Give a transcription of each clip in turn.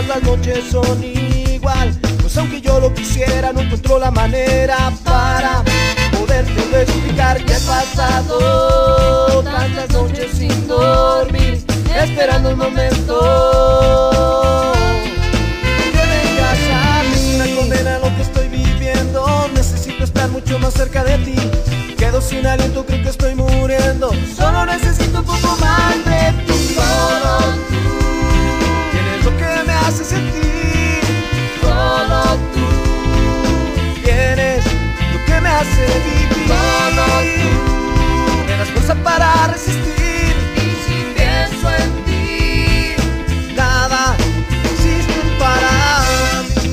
todas las noches son igual. Pues aunque yo lo quisiera, no encuentro la manera para podértelo explicar. Que he pasado tantas noches sin dormir, esperando el momento que vengas a mí. Me condena lo que estoy viviendo, necesito estar mucho más cerca de ti. Quedo sin aliento, creo que estoy muriendo, solo necesito un poco más de ti. Solo tú tienes lo que me hace sentir, solo tú tienes lo que me hace vivir, solo tú me das fuerza para resistir. Y si pienso en ti, nada existe para mí.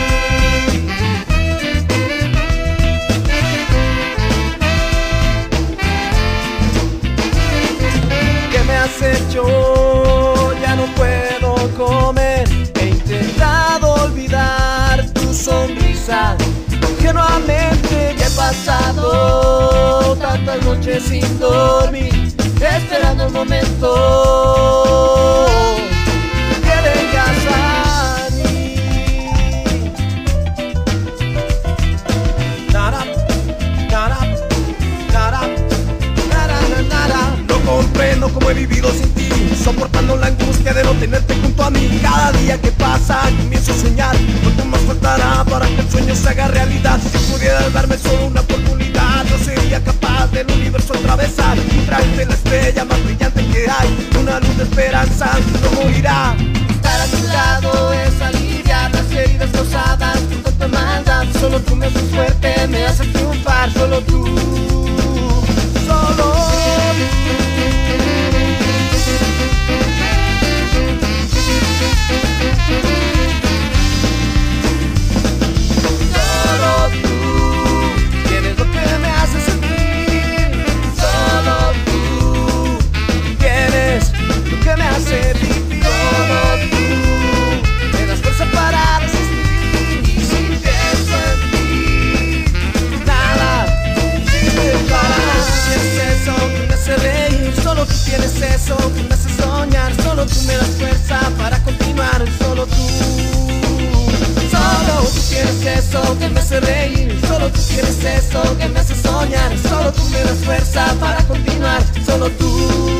¿Qué me has hecho? Ya no puedo comer. He intentado olvidar tu sonrisa ingenuamente. Ya he pasado tantas noches sin dormir, esperando el momento que vengas a mí. Nada, nada, nada, nada, nada. No comprendo cómo he vivido sin ti, soportando la angustia de no tenerte junto a mí. Cada día que pasa comienzo a soñar, cuánto más faltará para que el sueño se haga realidad. Si pudieras darme solo una oportunidad, no sería capaz del universo atravesar y traerte la estrella más brillante que hay, una luz de esperanza que no morirá. Estar a tu lado es aliviar las heridas causadas por tanta maldad. Solo tú me haces fuerte, me haces triunfar, solo tú, solo tú. Tienes eso que me hace soñar, solo tú me das fuerza para continuar, solo tú tienes eso que me hace reír, solo tú tienes eso que me hace soñar, solo tú me das fuerza para continuar, solo tú.